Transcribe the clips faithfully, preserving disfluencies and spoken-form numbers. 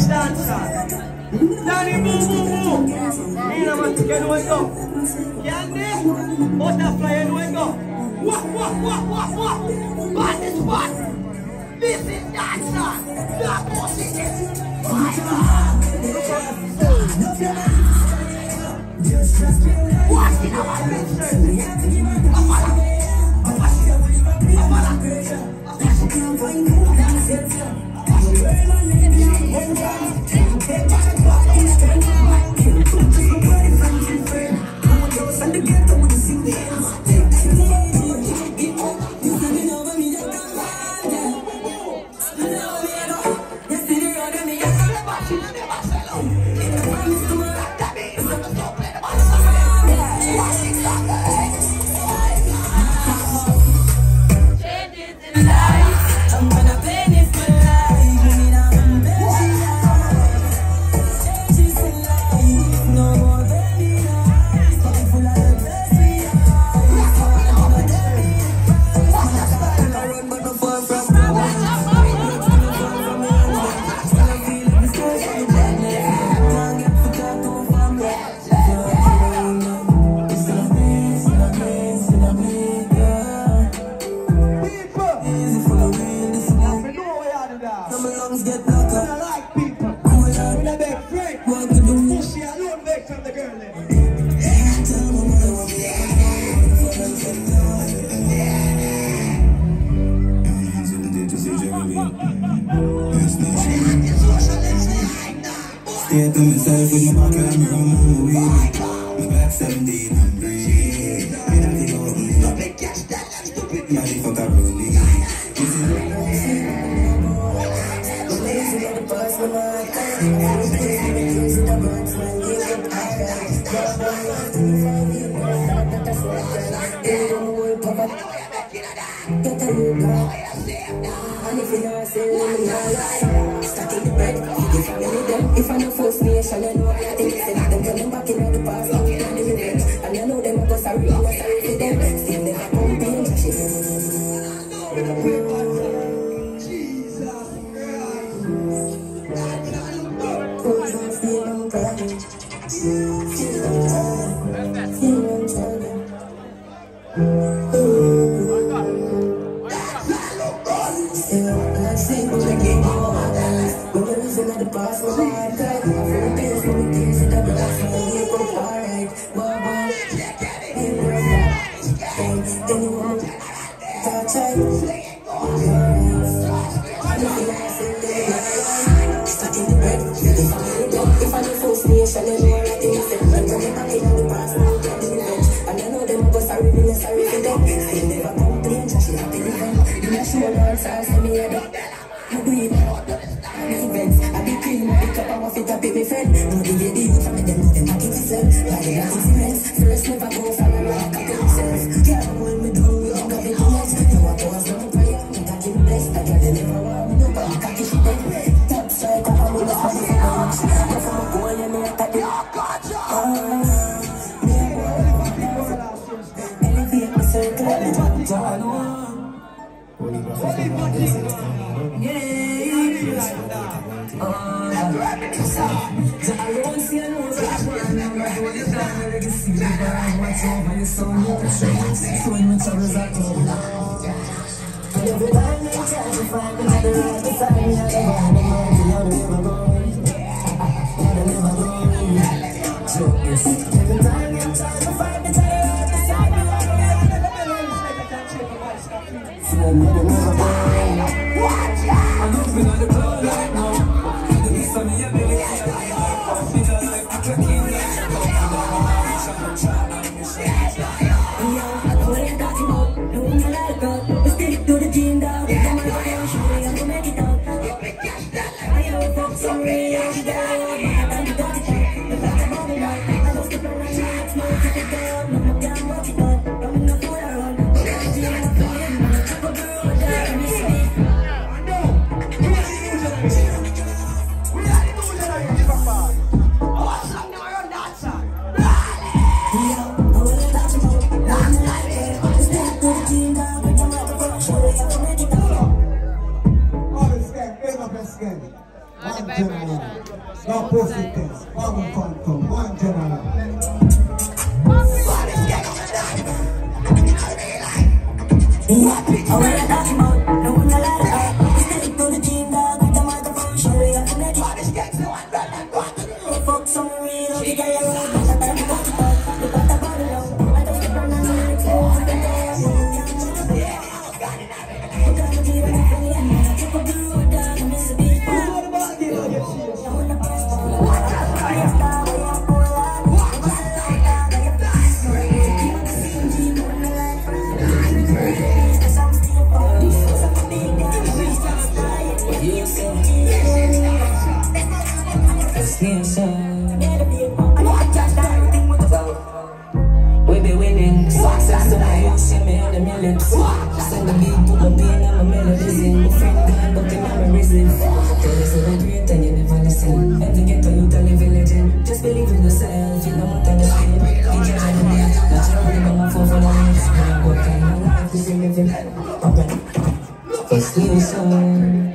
British dancer. Danny Boo Boo Boo. Nina man, you know it go. Candy, butterfly, you know it go. Wah, wah, wah, wah, wah. What is what? This is dancer. That was it. My God. What in our picture? Amala. Amala. Amala. Stay to myself with my back and I'm moving. My back seventeen, I'm breathing. I don't think I'll be up. My fuck up with me. This is if I know first nation, I know I think they said them coming back in the past, looking at the revenge. And I know them are just sorry, I'm sorry for them. Still never come be in Jesus. one general. No pussy test. One come, one general. Oh, we're talking about no one alive. Stick to the team, dog, with the microphone, show we have to make it. Fuck some real, okay, get your way, but I'm going to talk. You got the bottle out, I just get on the lyrics, oh, I'm going to we be winning. Success to my youth, see me on the millions. Send the beat, put my pain and my melodies in. My friend gone, but they never receive. Tell you so great and you never listen. Every ghetto youth a living legend. Just believe in yourself, you know what I'm saying. You just have to be naturally by my phone for the news. What kind of life is you living? It's new song.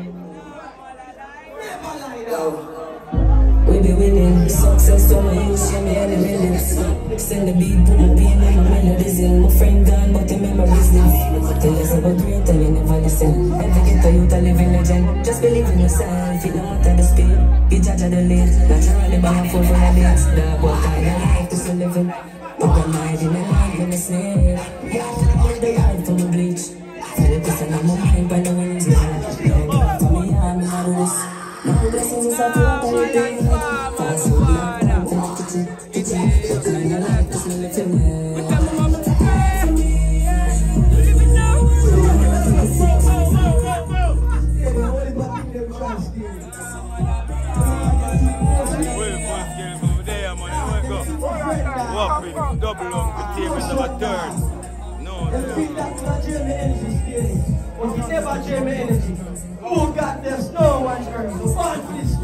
We be winning. Success to my youth, see me on the millions. Send the beat, put my pain and my melodies in. My friend gone, but the memories live. Tell us about great and you never listen. Every ghetto youth a living legend. Just believe in yourself, you don't matter the speed. You judge at the late, naturally by my phone for the dates. Dog, what kind of life is you living? Put my mind in the night when it's near. Hold the ride from the bleach. Feel the person on my mind by the wings. Love for me, I'm in all this. No blessings is up to what I do. Fast food, love, love, love, kitchen, kitchen. What kind of life is you living? Double on the table number third. No, no. If you never jam energy, who got their snow one shirt? So one for this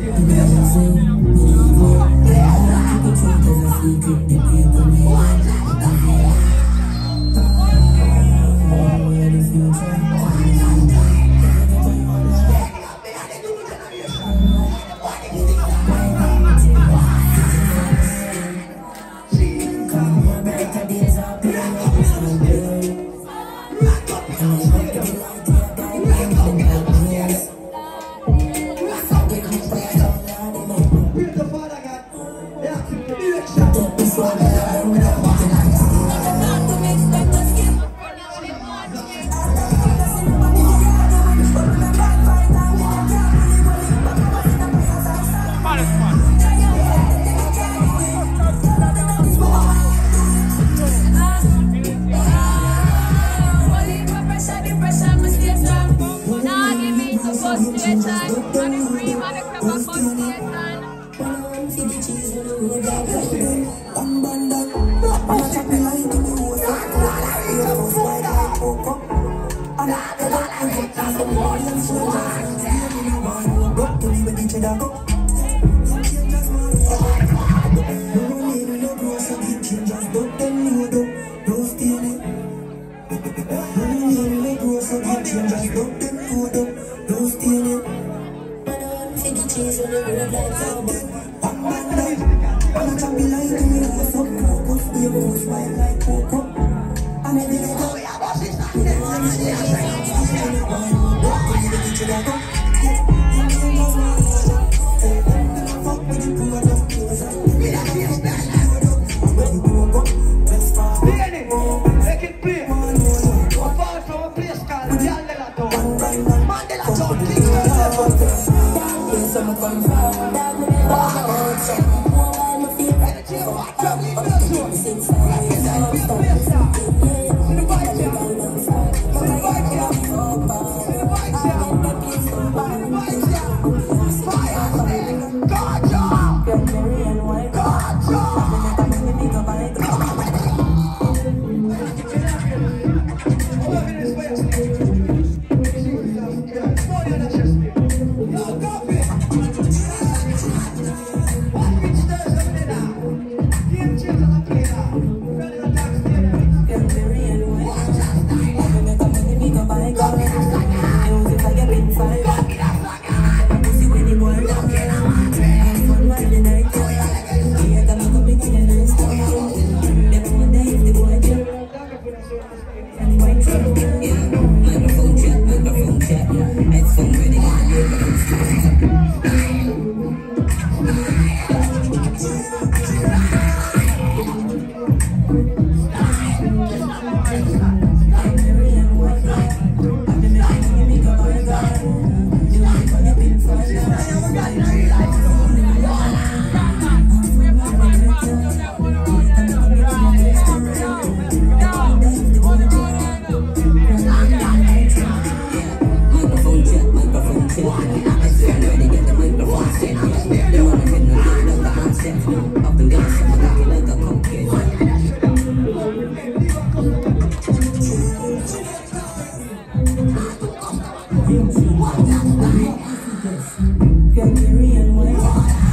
Game changers are playing now.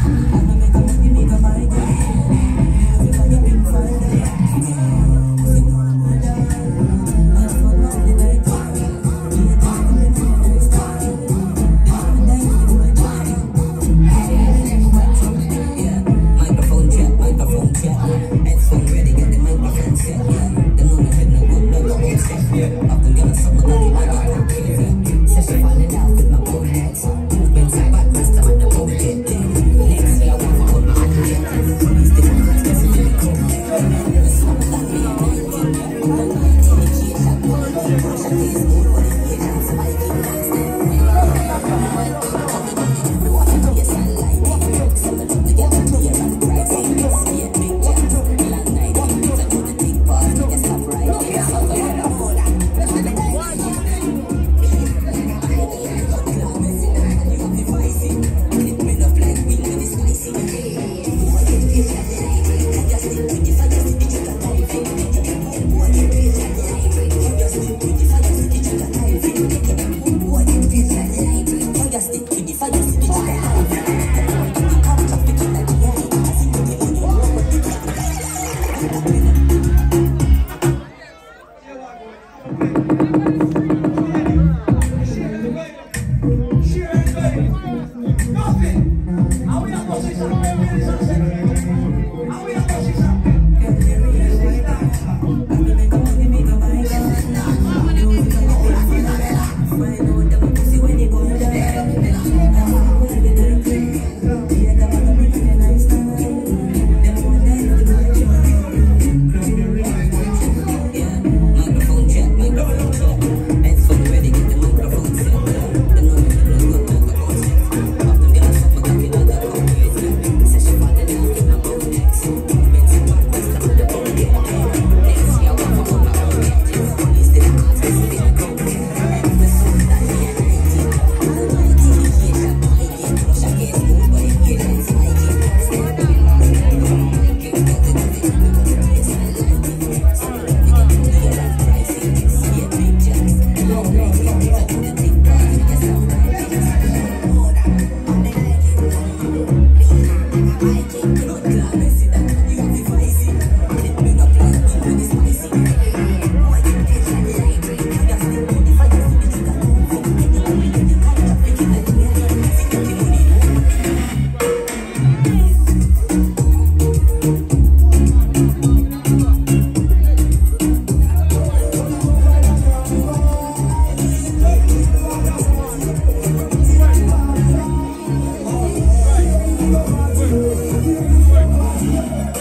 Wait, wait, wait.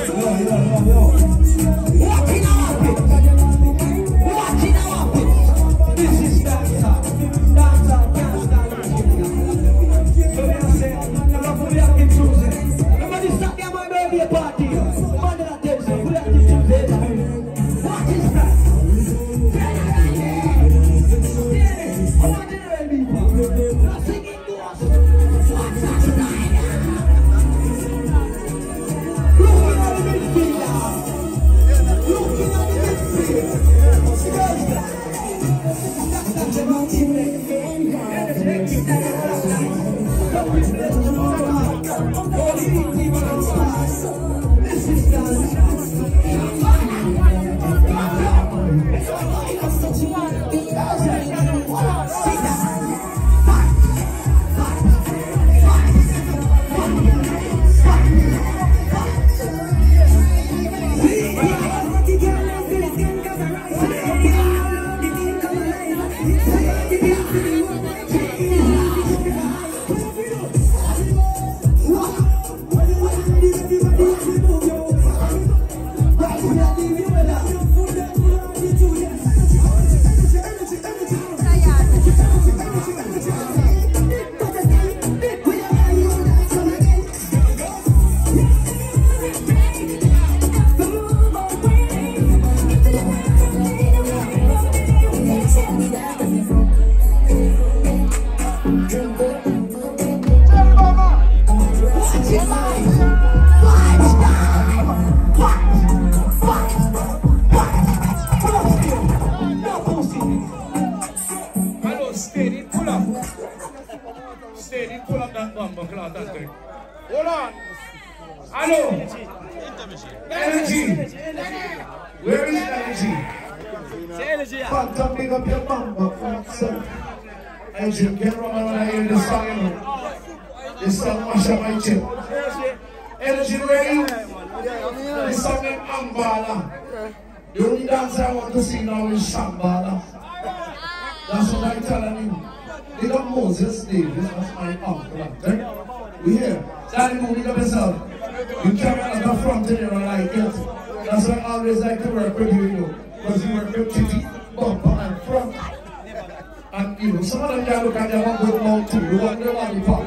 Hold on. Hello. Energy. Where is energy? Say energy. Phantom, big up your mama, Phantom. Energy, get around when I hear this song, you know. This song mash up my chip. Energy ready? This song named Ambala. The only dance I want to see now is Shambhala. That's what I'm telling you. Big up Moses Davis, that's my uncle. Right? We here. Daddy, move up yourself. You carry on at the front and you don't like it. That's why I always like to work with you, you know. Because you work with titty, bumper, and front. And you know, some of them guys look at their one good mouth too. You want their lollipop.